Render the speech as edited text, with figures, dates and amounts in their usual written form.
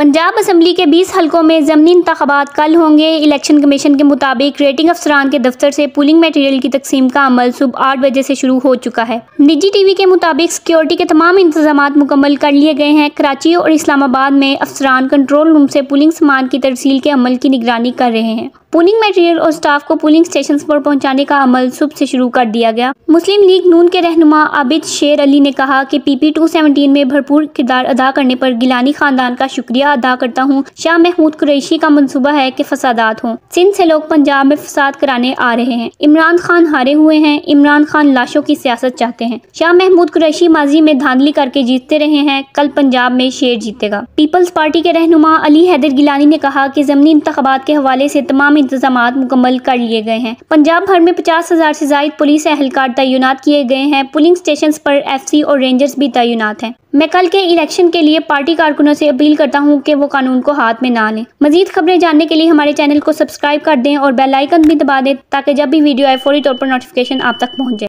Punjab assembly के 20 हलकों में ज़मीनी इंतखाबात कल होंगे। इलेक्शन कमीशन के मुताबिक रेटिंग अफसरान के दफ्तर से पोलिंग मटेरियल की तकसीम का अमल सुबह 8 बजे से शुरू हो चुका है। निजी टीवी के मुताबिक सिक्योरिटी के तमाम इंतजामात मुकम्मल कर लिए गए हैं। कराची और इस्लामाबाद में अफसरान कंट्रोल रूम से पोलिंग सामान की तरसील के अमल की निगरानी कर रहे हैं। पोलिंग मटेरियल और स्टाफ को पोलिंग स्टेशन पर पहुंचाने का अमल सुबह से शुरू कर दिया गया। मुस्लिम लीग नून के रहनुमा आबिद शेर अली ने कहा कि PP 217 में भरपूर किरदार अदा करने पर गिलानी खानदान का शुक्रिया अदा करता हूं। शाह महमूद कुरैशी का मंसूबा है कि फसादात हों। सिंध से लोग पंजाब में फसाद कराने आ रहे हैं। इमरान खान हारे हुए हैं। इमरान खान लाशों की सियासत चाहते हैं। शाह महमूद कुरैशी माजी में धांधली करके जीतते रहे हैं। कल पंजाब में शेर जीतेगा। पीपल्स पार्टी के रहनुमा अली हैदर गिलानी ने कहा कि ज़मीनी इंतखाबात के हवाले से तमाम इंतजामात मुकम्मल कर लिए गए हैं। पंजाब भर में 50,000 से जायद पुलिस एहलकार तैनात किए गए हैं। पोलिंग स्टेशन पर FC और रेंजर्स भी तैनात हैं। मैं कल के इलेक्शन के लिए पार्टी कारकुनों से अपील करता हूं कि वो कानून को हाथ में ना लें। मजीद खबरें जानने के लिए हमारे चैनल को सब्सक्राइब कर दें और बेल आइकन भी दबा दें ताकि जब भी वीडियो आए फौरी तौर पर नोटिफिकेशन आप तक पहुंच जाए।